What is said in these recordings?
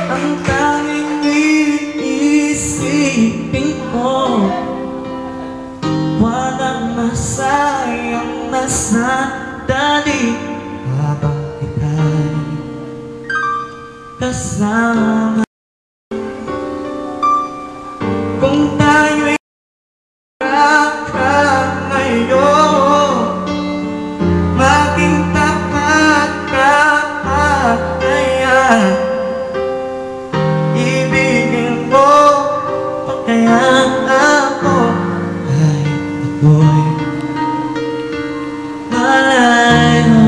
ang tanging iisipin ko. Walang masayang na sandali habang ika'y kasama. Kung tayo'y magkakalayo, maging tapat ka pa kaya. Ibigin mo pa kaya ako kahit ako'y malayo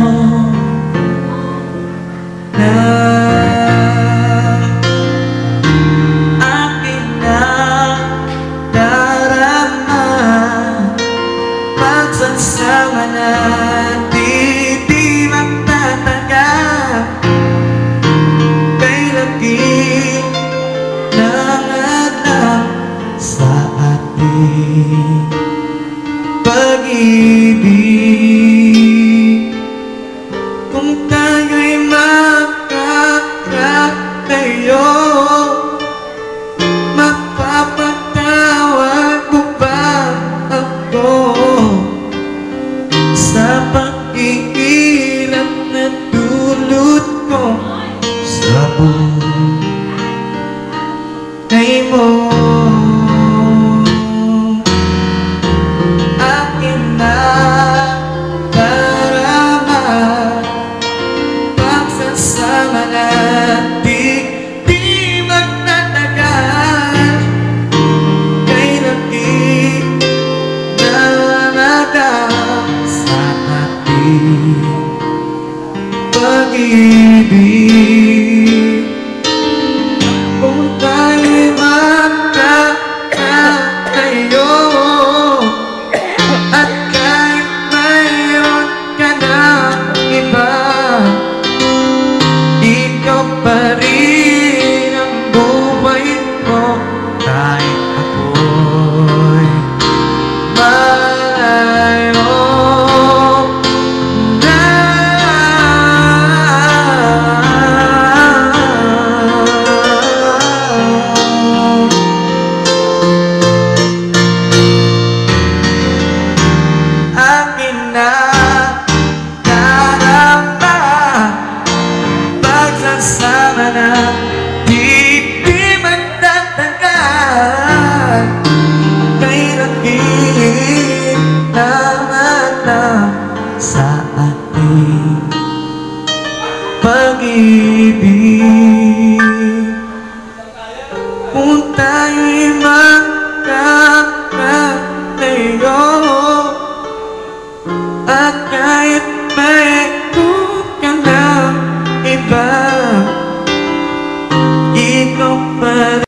na. Akin na darama pagsasama natin di magtatagal. Kailan di nangadlang sa ating pag-ibig. Kung tayo'y magkakalayo, mapapatawad mo ba ako sa pag-iirap na dulot ko sa buhay mo? Akin na darama pagsasama natin di magtatagal. Kailan di nangadang sa ating pag-ibig. Kung tayo'y magkakalayo at kahit mayroon ka na iba, ikaw pa rin ang buhay ko kahit ako'y malayo na. Akin na darama pagsasama na di magtatagal. Kailan di nangadlang sa ating pag-ibig. Kung tayo'y magkakalayo at kahit mayroon ka ng iba, ikaw pa rin